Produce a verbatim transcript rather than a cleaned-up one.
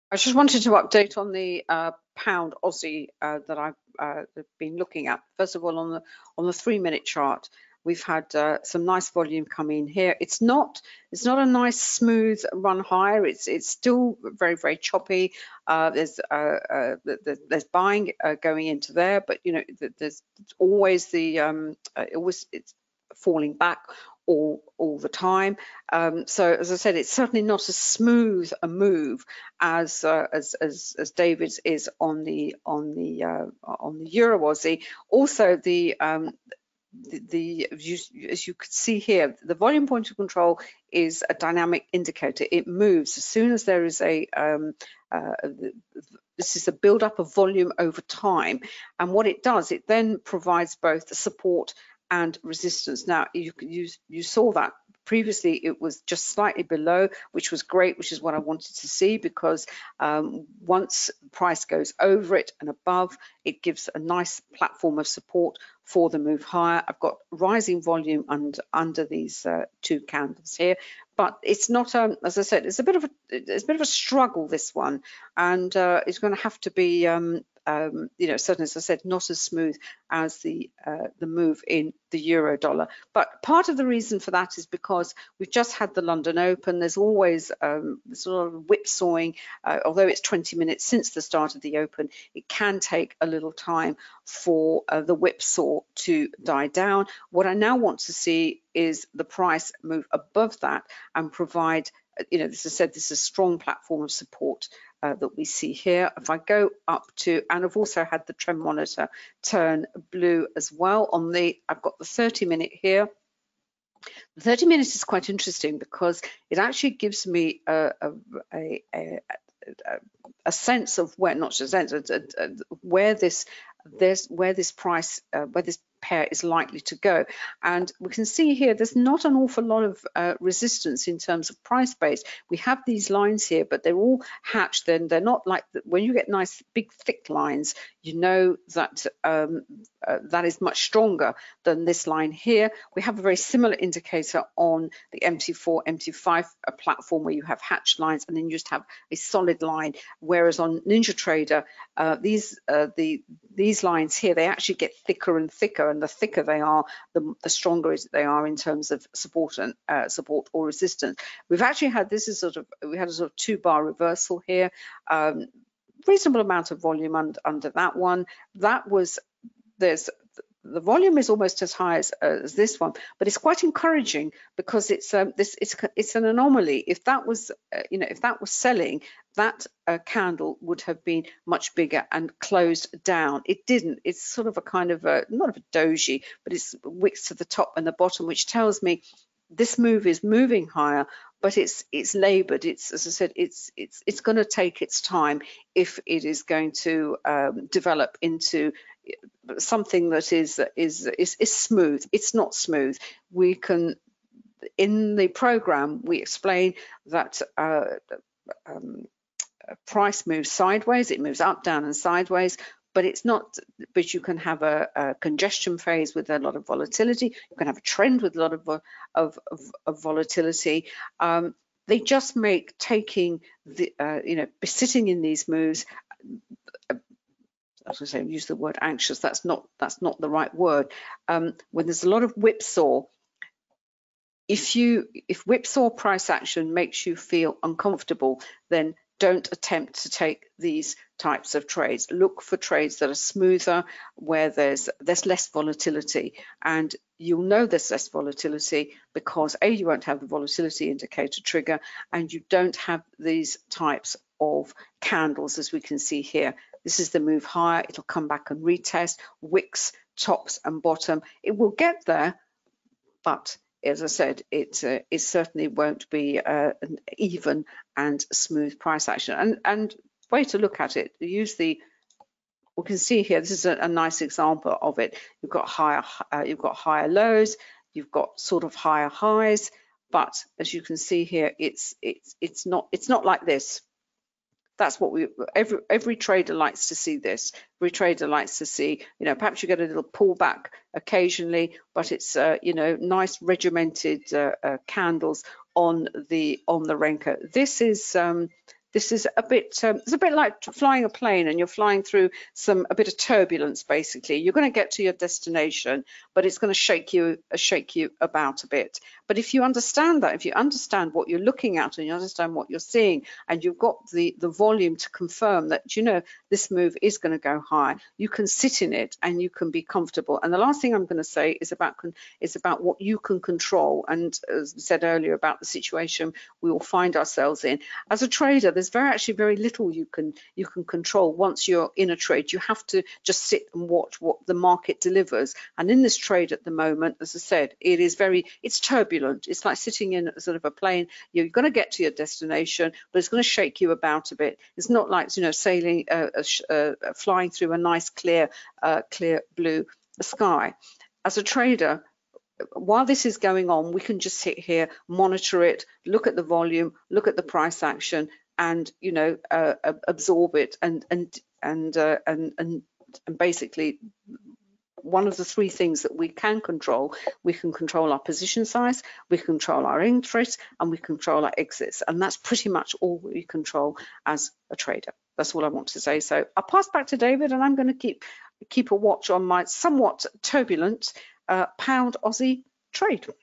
I just wanted to update on the uh, pound Aussie uh, that I've uh, been looking at. First of all, on the on the three-minute chart, we've had uh, some nice volume come in here. It's not it's not a nice smooth run higher. It's it's still very very choppy. Uh, there's uh, uh, there's buying uh, going into there, but you know there's always the um, uh, it was it's falling back all all the time. Um, so as I said, it's certainly not as smooth a move as uh, as, as as David's is on the on the uh, on the Euro Aussie. Also, the um, the, the you, as you could see here, the volume point of control is a dynamic indicator. It moves as soon as there is a um, uh, this is a build up of volume over time, and what it does, it then provides both the support and resistance. Now you you you saw that previously it was just slightly below, which was great, which is what I wanted to see, because um, once price goes over it and above, it gives a nice platform of support for the move higher. I've got rising volume under under these uh, two candles here, but it's not um, as I said, it's a bit of a it's a bit of a struggle, this one, and uh, it's going to have to be um, um, you know, certainly, as I said, not as smooth as the uh, the move in the euro dollar. But part of the reason for that is because we've just had the London Open. There's always um, sort of whipsawing, uh, although it's twenty minutes since the start of the Open, it can take a little time for uh, the whipsaw to die down. What I now want to see is the price move above that and provide, you know, as I said, this is a strong platform of support uh, that we see here. If I go up to, and I've also had the trend monitor turn blue as well on the, I've got the thirty minute here. The thirty minutes is quite interesting because it actually gives me a, a, a, a, a sense of where, not just a sense, a, a, where this, this, where this price, uh, where this pair is likely to go. And we can see here there's not an awful lot of uh, resistance in terms of price base. We have these lines here, but they're all hatched. Then they're not like the, when you get nice big thick lines, you know that um, uh, that is much stronger than this line here. We have a very similar indicator on the M T four, M T five platform where you have hatched lines and then you just have a solid line. Whereas on NinjaTrader, uh, these uh, the these lines here, they actually get thicker and thicker, and the thicker they are, the, the stronger they are in terms of support and uh, support or resistance. We've actually had this is sort of we had a sort of two bar reversal here. Um, reasonable amount of volume under, under that one. That was there's the volume is almost as high as, as this one, but it's quite encouraging because it's um, this it's it's an anomaly. If that was uh, you know if that was selling, that uh, candle would have been much bigger and closed down. It didn't. It's sort of a kind of a not of a doji, but it's wicks to the top and the bottom, which tells me this move is moving higher, but it's it's labored. It's, as I said, it's it's it's going to take its time if it is going to um, develop into something that is, is is is smooth. It's not smooth. We can, in the program, we explain that uh, um, price moves sideways. It moves up, down, and sideways. But it's not, but you can have a, a congestion phase with a lot of volatility. You can have a trend with a lot of, of, of, of volatility. Um, they just make taking the, uh, you know, sitting in these moves, uh, I was going to say, use the word anxious. That's not, that's not the right word. Um, when there's a lot of whipsaw, if you, if whipsaw price action makes you feel uncomfortable, then don't attempt to take these types of trades. Look for trades that are smoother, where there's there's less volatility, and you'll know there's less volatility because A, you won't have the volatility indicator trigger, and you don't have these types of candles as we can see here. This is the move higher. It'll come back and retest wicks, tops and bottom. It will get there, but as I said, it uh, it certainly won't be uh, an even and smooth price action. And and way to look at it, use the, we can see here, this is a, a nice example of it. You've got higher uh, you've got higher lows, you've got sort of higher highs, but as you can see here, it's it's it's not it's not like this. That's what we, every every trader likes to see this. Every trader likes to see, you know, perhaps you get a little pullback occasionally, but it's, uh, you know, nice regimented uh, uh, candles on the on the Renko. This is um, This is a bit, um, it's a bit like flying a plane, and you're flying through some a bit of turbulence. Basically, you're going to get to your destination, but it's going to shake you, uh, shake you about a bit. But if you understand that, if you understand what you're looking at and you understand what you're seeing, and you've got the the volume to confirm that, you know, this move is going to go high, you can sit in it and you can be comfortable. And the last thing I'm going to say is about is about what you can control. And as I said earlier about the situation we will find ourselves in as a trader, there's very actually very little you can you can control once you're in a trade. You have to just sit and watch what the market delivers. And in this trade at the moment, as I said, it is very it's turbulent. It's like sitting in sort of a plane. You're going to get to your destination, but it's going to shake you about a bit. It's not like, you know, sailing, uh, uh, flying through a nice clear, uh, clear blue sky. As a trader, while this is going on, we can just sit here, monitor it, look at the volume, look at the price action, and, you know, uh, absorb it. And and and uh, and and and basically, one of the three things that we can control, we can control our position size, we control our entries, and we control our exits. And that's pretty much all we control as a trader. That's all I want to say. So I'll pass back to David, and I'm going to keep keep a watch on my somewhat turbulent uh, pound Aussie trade.